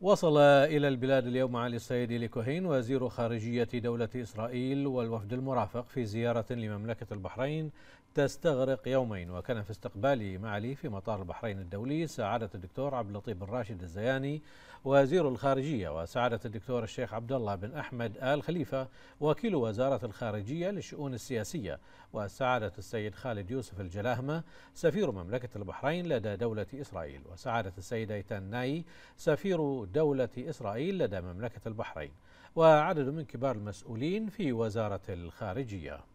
وصل إلى البلاد اليوم معالي السيد إيلي كوهين وزير خارجية دولة إسرائيل والوفد المرافق في زيارة لمملكة البحرين تستغرق يومين. وكان في استقبال معالي في مطار البحرين الدولي سعادة الدكتور عبد اللطيف بن راشد الزياني وزير الخارجية، وسعادة الدكتور الشيخ عبد الله بن أحمد آل خليفة وكيل وزارة الخارجية للشؤون السياسية، وسعادة السيد خالد يوسف الجلاهمة سفير مملكة البحرين لدى دولة إسرائيل، وسعادة السيد ايتان ناي سفير دولة إسرائيل لدى مملكة البحرين، وعدد من كبار المسؤولين في وزارة الخارجية.